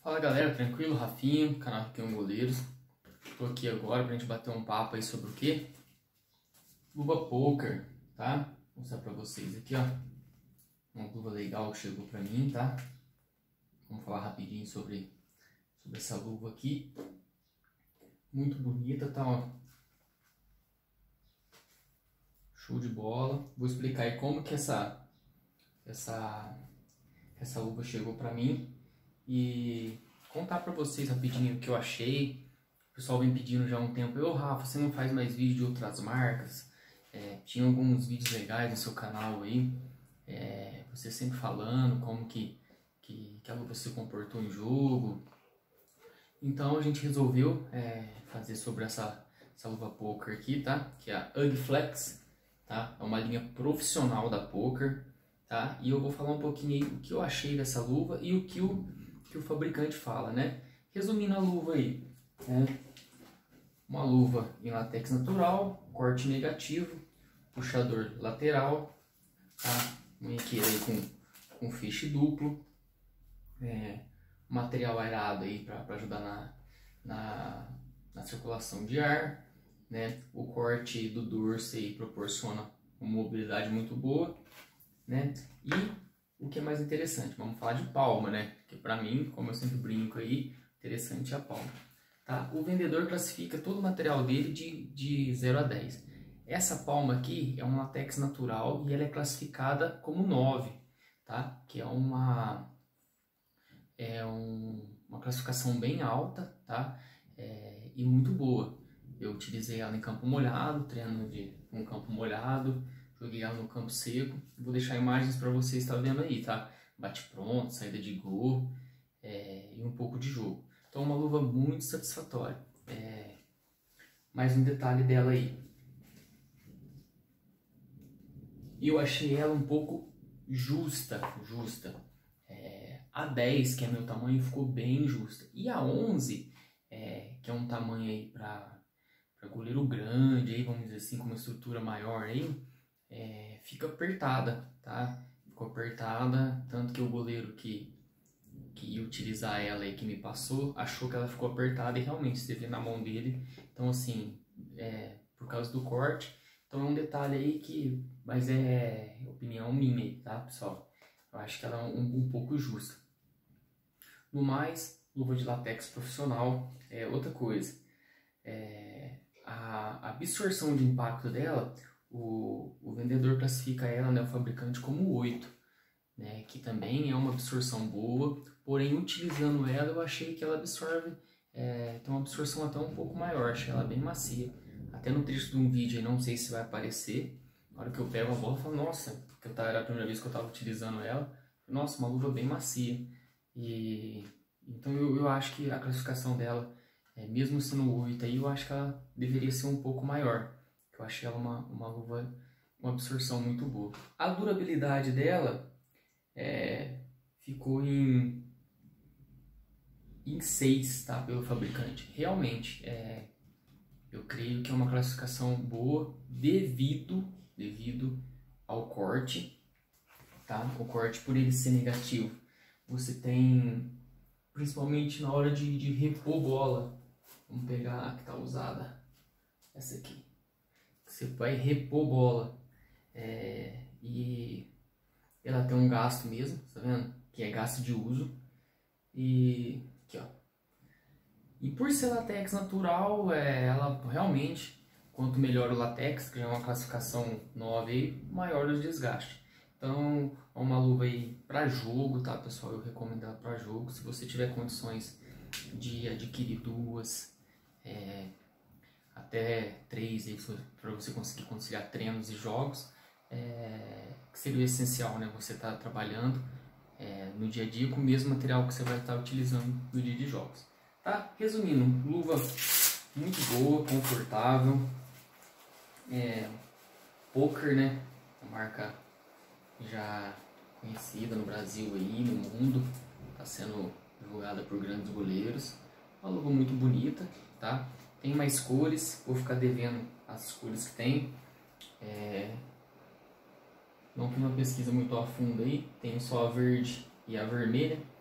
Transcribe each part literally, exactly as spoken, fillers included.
Fala galera, tranquilo? Rafinha, canal Rafinha Goleiros. Tô aqui agora pra gente bater um papo aí sobre o que? Luva poker, tá? Vou mostrar pra vocês aqui, ó. Uma luva legal que chegou pra mim, tá? Vamos falar rapidinho sobre, sobre essa luva aqui. Muito bonita, tá? Ó. Show de bola. Vou explicar aí como que essa, essa, essa luva chegou pra mim. E contar pra vocês rapidinho o que eu achei. O pessoal vem pedindo já há um tempo. Eu, Rafa, você não faz mais vídeo de outras marcas? É, tinha alguns vídeos legais no seu canal aí. É, você sempre falando como que, que, que a luva se comportou em jogo. Então a gente resolveu é, fazer sobre essa, essa luva poker aqui, tá? Que é a Ugly Flex, tá? É uma linha profissional da poker, tá? E eu vou falar um pouquinho aí o que eu achei dessa luva e o que o que o fabricante fala, né? Resumindo a luva aí, né? Uma luva em látex natural, corte negativo, puxador lateral, tá? Um equeiro aí com, com feixe duplo, é, material aerado aí para ajudar na, na, na circulação de ar, né? O corte do dorso aí proporciona uma mobilidade muito boa, né? E o que é mais interessante, vamos falar de palma, né? Porque para mim, como eu sempre brinco aí, interessante é a palma. Tá? O vendedor classifica todo o material dele de, de zero a dez. Essa palma aqui é um látex natural e ela é classificada como nove, tá? Que é uma, é um, uma classificação bem alta, tá? É, e muito boa. Eu utilizei ela em campo molhado, treino de um campo molhado. Joguei ela no campo seco. Vou deixar imagens para vocês estar vendo aí, tá? Bate pronto, saída de gol é, e um pouco de jogo. Então uma luva muito satisfatória. É, mais um detalhe dela aí. Eu achei ela um pouco justa. justa. É, a dez, que é meu tamanho, ficou bem justa. E a onze, é, que é um tamanho aí para goleiro grande, aí, vamos dizer assim, com uma estrutura maior aí, É, fica apertada, tá? Ficou apertada, tanto que o goleiro que, que ia utilizar ela e que me passou, achou que ela ficou apertada e realmente esteve na mão dele. Então assim, é, por causa do corte. Então é um detalhe aí que, mas é opinião minha, tá, pessoal? Eu acho que ela é um, um pouco justa. No mais, luva de látex profissional é outra coisa. É, a absorção de impacto dela, O, o vendedor classifica ela, né, o fabricante, como oito, né, que também é uma absorção boa, porém utilizando ela eu achei que ela absorve, é, tem uma absorção até um pouco maior, achei ela bem macia. Até no trecho de um vídeo, aí, não sei se vai aparecer, na hora que eu pego a bola eu falo, nossa, porque eu tava, era a primeira vez que eu estava utilizando ela, nossa, uma luva bem macia. E então eu, eu acho que a classificação dela, é, mesmo sendo oito, aí, eu acho que ela deveria ser um pouco maior. Eu achei ela uma, uma luva, uma absorção muito boa. A durabilidade dela é, ficou em, em seis, tá, pelo fabricante. Realmente, é, eu creio que é uma classificação boa devido, devido ao corte, tá? O corte, por ele ser negativo, você tem, principalmente na hora de, de repor bola. Vamos pegar a que está usada, essa aqui. Você vai repor bola, é, e ela tem um gasto mesmo, tá vendo? Que é gasto de uso. E aqui, ó. E por ser látex natural, é, ela realmente, quanto melhor o látex, que é uma classificação nove aí, maior o desgaste. Então, é uma luva aí para jogo, tá, pessoal? Eu recomendo ela para jogo. Se você tiver condições de adquirir duas, é, até três para você conseguir conciliar treinos e jogos, é, que seria o essencial, né? Você está trabalhando é, no dia a dia com o mesmo material que você vai estar utilizando no dia de jogos, tá? Resumindo, luva muito boa, confortável, é, poker, né? Uma marca já conhecida no Brasil aí, no mundo, está sendo divulgada por grandes goleiros. Uma luva muito bonita, tá? Tem mais cores, vou ficar devendo as cores que tem. É... Não fiz uma pesquisa muito a fundo aí, tem só a verde e a vermelha.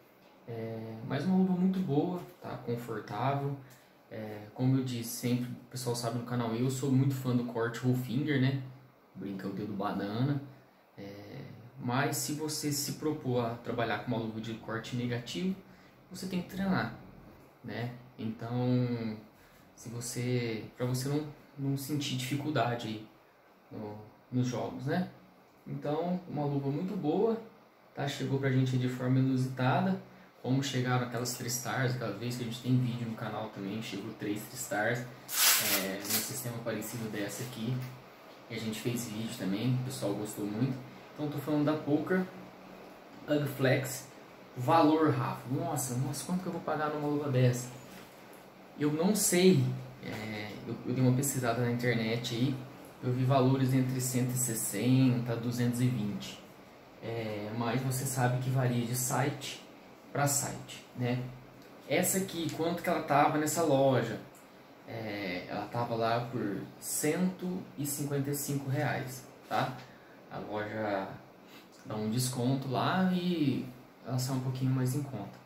É, mas uma luva muito boa, tá? Confortável. É, como eu disse, sempre o pessoal sabe no canal, eu sou muito fã do corte roll finger, né? Brinca o dedo banana. É, mas se você se propor a trabalhar com uma luva de corte negativo, você tem que treinar, né? Então, se você, para você não, não sentir dificuldade aí no, nos jogos, né? Então, uma luva muito boa, tá? Chegou pra gente de forma inusitada. Como chegaram aquelas três stars, aquela vez que a gente tem vídeo no canal também, chegou três stars, é, num sistema parecido dessa aqui. E a gente fez vídeo também, o pessoal gostou muito. Então tô falando da Poker Ugg Flex. Valor, Rafa, nossa, nossa, quanto que eu vou pagar numa luva dessa? Eu não sei, é, eu, eu dei uma pesquisada na internet aí, eu vi valores entre cento e sessenta a duzentos e vinte. É, mas você sabe que varia de site para site, né? Essa aqui, quanto que ela tava nessa loja? É, ela tava lá por cento e cinquenta e cinco reais, tá? A loja dá um desconto lá e ela sai um pouquinho mais em conta,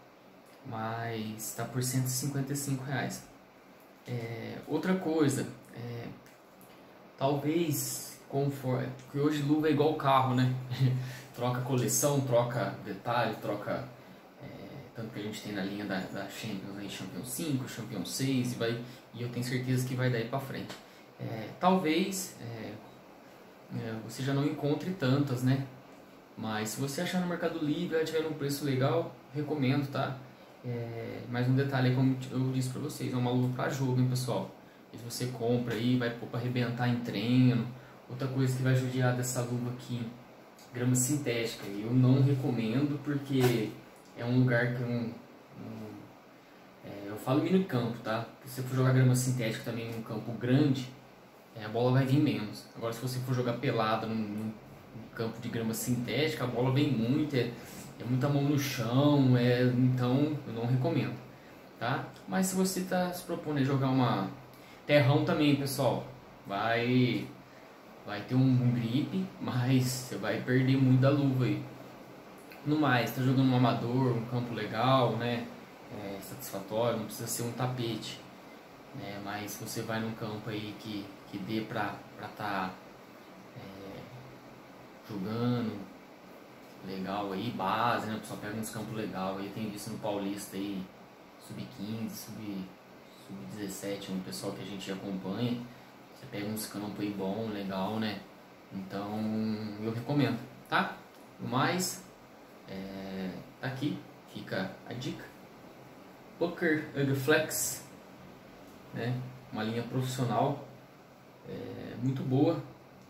mas tá por cento e cinquenta e cinco reais. É, outra coisa, é, talvez conforme, porque hoje luva é igual carro, né? Troca coleção, troca detalhe, troca tanto que a gente tem na linha da, da Champions, aí, Champions cinco, Champions seis, e, vai, e eu tenho certeza que vai daí pra frente. É, talvez é, é, você já não encontre tantas, né? Mas se você achar no Mercado Livre, ela tiver um preço legal, recomendo, tá? É, mais um detalhe, como eu disse pra vocês, é uma luva pra jogo, hein, pessoal? E se você compra aí, vai pôr pra arrebentar em treino. Outra coisa que vai judiar dessa luva aqui, grama sintética, eu não recomendo porque é um lugar que um, um é, eu falo mini campo, tá? Se você for jogar grama sintética também em um campo grande, é, a bola vai vir menos. Agora se você for jogar pelada num, num campo de grama sintética, a bola vem muito, é, é muita mão no chão, é, então eu não recomendo, tá? Mas se você está se propondo a jogar uma terrão também, pessoal, vai, vai ter um, um grip, mas você vai perder muito da luva aí. No mais, tá jogando um amador, um campo legal, né, é, satisfatório, não precisa ser um tapete, né, mas se você vai num campo aí que, que dê pra estar tá, é, jogando legal aí, base, né, o pessoal pega uns campos legal aí, tem visto no Paulista aí, sub quinze, sub dezessete, um pessoal que a gente acompanha, você pega uns campos aí bom, legal, né, então eu recomendo, tá? No mais, É, tá aqui, fica a dica. Poker Ugg Flex, né? Uma linha profissional, é, muito boa.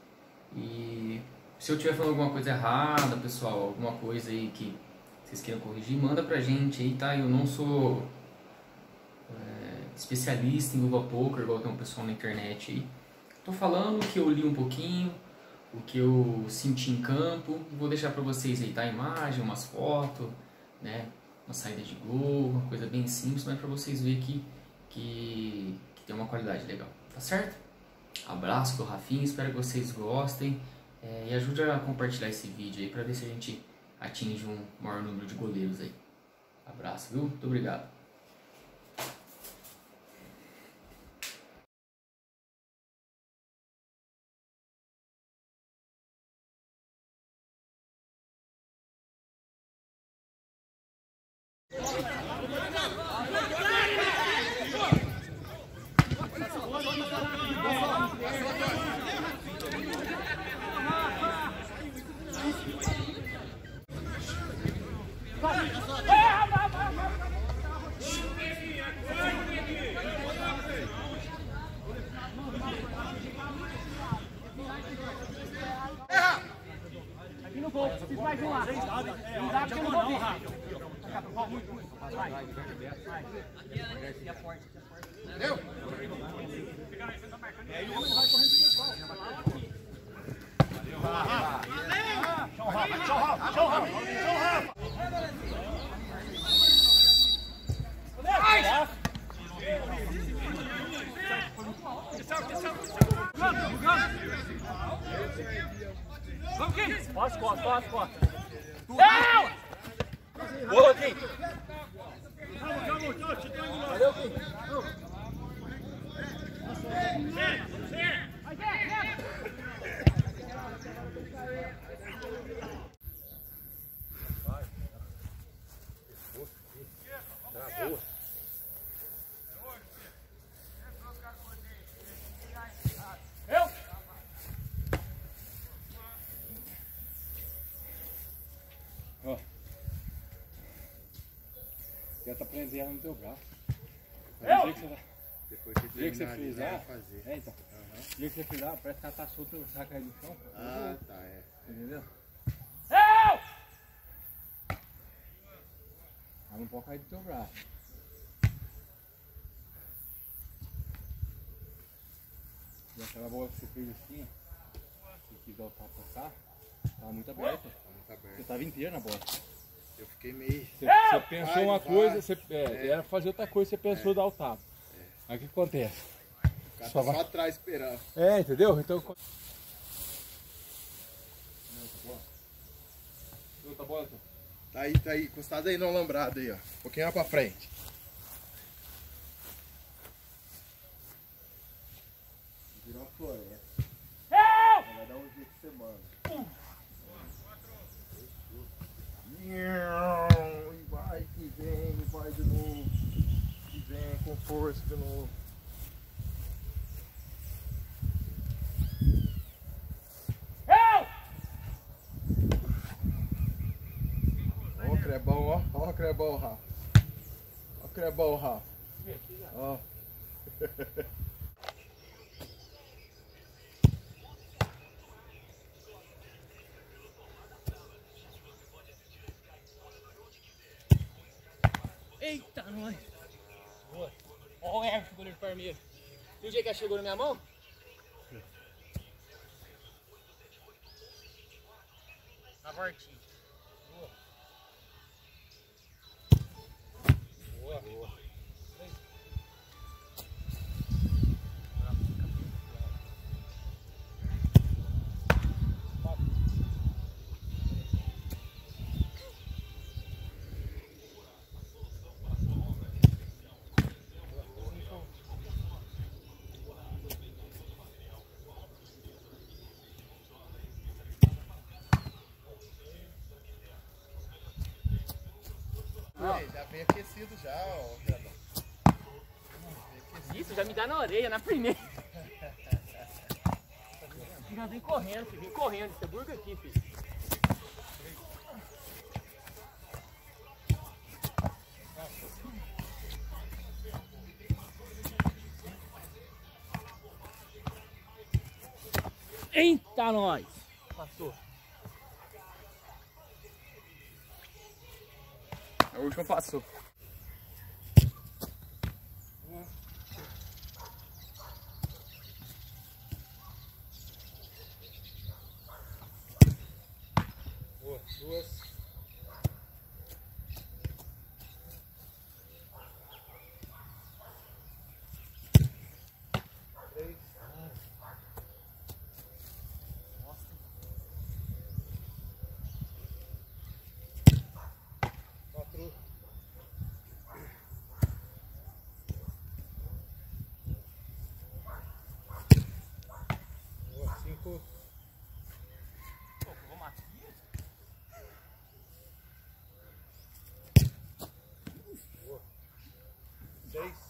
E se eu estiver falando alguma coisa errada, pessoal, alguma coisa aí que vocês queiram corrigir, manda pra gente aí, tá? Eu não sou é, especialista em luva poker, igual tem um pessoal na internet aí. Tô falando que eu li um pouquinho, o que eu senti em campo, vou deixar para vocês aí, tá? Imagem, umas fotos, né? Uma saída de gol, uma coisa bem simples, mas para vocês verem que, que, que tem uma qualidade legal, tá certo? Abraço do Rafinha, espero que vocês gostem, é, e ajude a compartilhar esse vídeo aí para ver se a gente atinge um maior número de goleiros aí. Abraço, viu? Muito obrigado. Aqui no gol, fiz mais um lá. Não dá porque eu não vou vir. Vai, vai. E a porta, e a porta. Deu? É, e o homem vai correndo de igual. Tchau, Rafa, tchau, Rafa, tchau, Rafa, tchau, Rafa. Vai! Vamos, Kim! Posso, posso, posso, posso. Não! Boa, Kim! Valeu, Kim. Ó, tenta prender ela no teu braço. Eu? Que você vai... Depois que O dia que você terminar ali, fez vai lá, fazer. é, então. O dia que você fez lá, parece que ela tá solta, o saco aí no chão. Ah, tá, é. Entendeu? Eu! Ela não pode cair do teu braço. E aquela bola que você fez assim, que quis dar o tapa pra cá, tava muito aberta. Tá muito Você aberto. tava inteiro na bola. Eu fiquei meio. Você, você pensou Vai, uma vai. coisa, você, é, era fazer outra coisa, você pensou dar o tapa. Aí o que acontece? O cara Só tá vai- só atrás esperando. É, entendeu? Então. Outra bola, então. Tá aí, tá aí, encostado aí no alambrado aí, ó. Um pouquinho mais pra frente. Virou uma floresta. Eu! Vai dar um jeito de semana. E vai que vem, vai de novo. E vem com força de novo. Eu! Ó o crebão, ó. Ó o crebão, Rafa. Ó o crebão, Rafa. Ó. Eita, nós! Ó o Everton, goleiro Parmeiro. Viu o jeito que ela chegou na minha mão? Na voltinha. Boa. Boa. Aí, já vem aquecido já, ó. Crebão. Isso, já me dá na orelha, na primeira. Já vem correndo, filho. Vem correndo. Você burga aqui, filho. Eita, nós! Passou. A última passou. Boa, duas. Três. Quatro. Boa, cinco. Pô, vou matar. Seis.